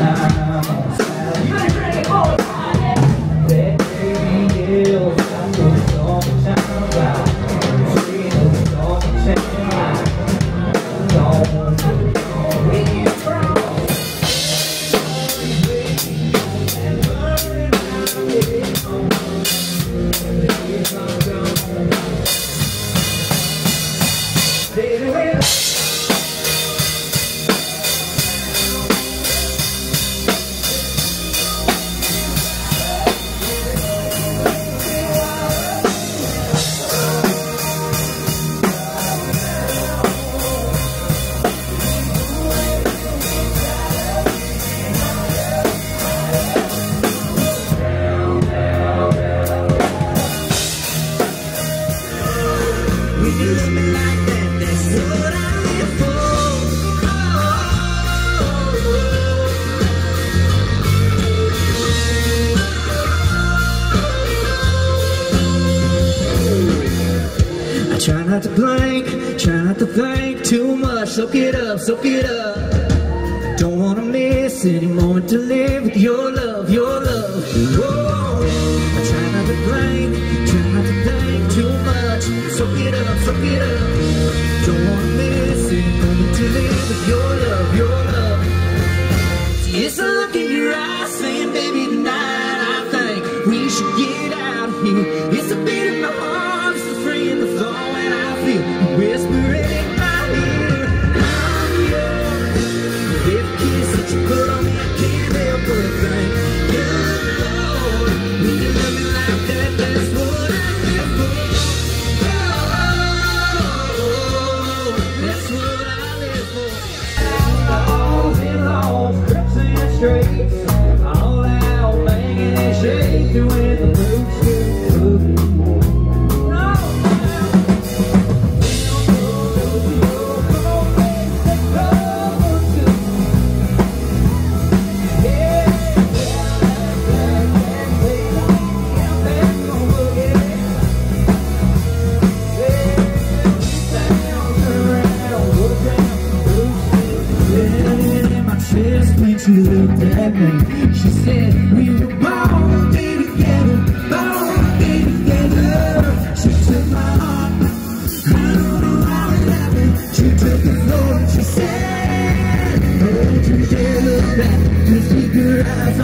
Soak it up, soak it up. Don't wanna miss any moment to live with your love, your love. Whoa. I try not to blink, try not to think too much. Soak it up, soak it up. Don't wanna miss any moment to live with your love, your love. It's a look in your eyes saying, baby, tonight I think we should get out of here. It's a beat in my heart, it's a free in the floor, and I feel you whispering in my ear. Put on me, I can't help but think. Good Lord, when you love me like that, that's what I live for. Oh, that's what I live for. Outlaws and laws, trips and streets, all out banging and shaking when the boots get moving. She looked at me, she said, we were born to be together, born to be together. She took my heart, I don't know how it happened. She took the floor and she said, don't you dare look back, just keep your eyes